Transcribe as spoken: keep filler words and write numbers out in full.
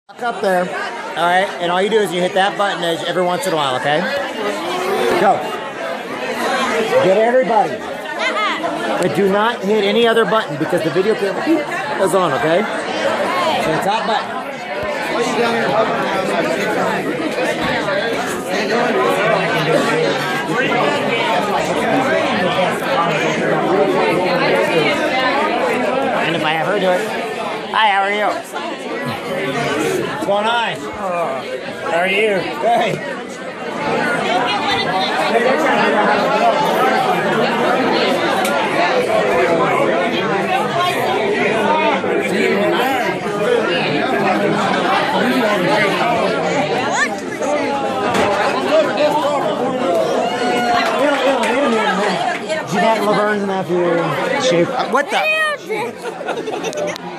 Walk up there, all right, and all you do is you hit that button every once in a while, okay? Go. Get everybody. But do not hit any other button because the video camera goes on, okay? So the top button. And if I have her do it. Hi, how are you? What's going on? How are you? Good. Jeanette Laverne's nephew. Shape. What the?